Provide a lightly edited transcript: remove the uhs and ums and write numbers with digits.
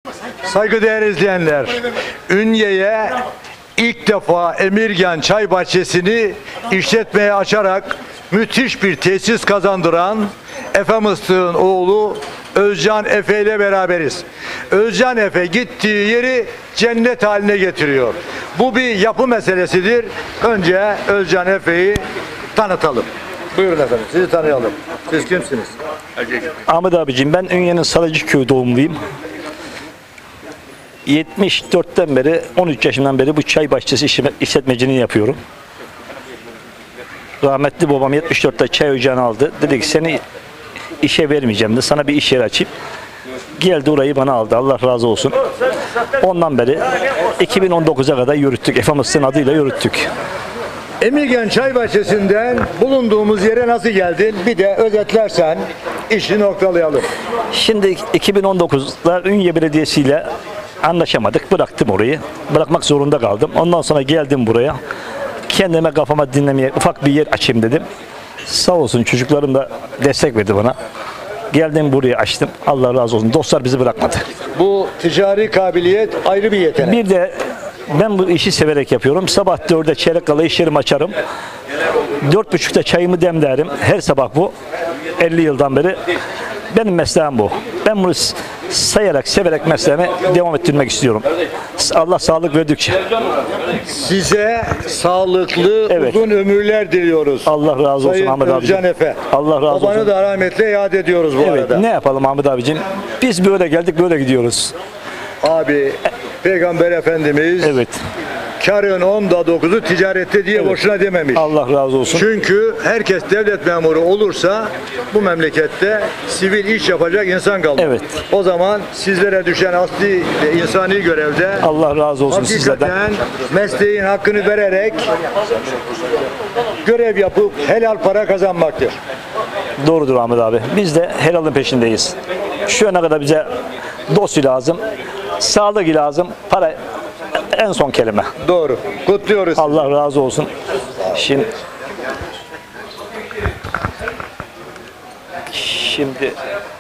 Saygıdeğer izleyenler, Ünye'ye ilk defa Emirgan Çay Bahçesi'ni işletmeye açarak müthiş bir tesis kazandıran Efe Mıstık'ın oğlu Özcan Efe ile beraberiz. Özcan Efe gittiği yeri cennet haline getiriyor. Bu bir yapı meselesidir. Önce Özcan Efe'yi tanıtalım. Buyurun efendim, sizi tanıyalım. Siz kimsiniz? Ahmet abicim, ben Ünye'nin Sarıcıköy doğumluyum. 74'ten beri, 13 yaşından beri bu çay bahçesi işletmeciliğini yapıyorum. Rahmetli babam 74'te çay ocağını aldı. Dedi ki seni işe vermeyeceğim de sana bir iş yeri açayım. Geldi orayı bana aldı. Allah razı olsun. Ondan beri 2019'a kadar yürüttük. Efe Mıstık'ın adıyla yürüttük. Emirgan Çay Bahçesi'nden bulunduğumuz yere nasıl geldin? Bir de özetlersen işi noktalayalım. Şimdi 2019'da Ünye Belediyesi ile anlaşamadık. Bıraktım orayı. Bırakmak zorunda kaldım. Ondan sonra geldim buraya. Kendime kafama dinlemeye ufak bir yer açayım dedim. Sağ olsun çocuklarım da destek verdi bana. Geldim buraya açtım. Allah razı olsun. Dostlar bizi bırakmadı. Bu ticari kabiliyet ayrı bir yetenek. Bir de ben bu işi severek yapıyorum. Sabah 4'e çeyrek kala iş yerimi açarım. 4.30'da çayımı demlerim. Her sabah bu. 50 yıldan beri benim mesleğim bu. Ben bunu sayarak, severek mesleğimi devam ettirmek istiyorum. Allah sağlık verdikçe. Size sağlıklı, Evet. uzun ömürler diliyoruz. Allah razı olsun Sayın Ahmet abicim. Özcan Efe. Allah razı olsun. Babanı da rahmetle yad ediyoruz bu Evet, arada. ne yapalım Ahmet abicim? Biz böyle geldik, böyle gidiyoruz. Abi, Peygamber Efendimiz Evet. karın 10'da 9'u ticarette diye Evet. boşuna dememiş. Allah razı olsun. Çünkü herkes devlet memuru olursa bu memlekette sivil iş yapacak insan kalmaz. Evet. O zaman sizlere düşen asli ve insani görevde Allah razı olsun sizlerden. hakikaten mesleğin hakkını vererek görev yapıp helal para kazanmaktır. Doğrudur Ahmet abi. Biz de helalın peşindeyiz. Şu ana kadar bize dostu lazım, sağlık lazım, para en son kelime. Doğru. Kutluyoruz. Allah razı olsun. Şimdi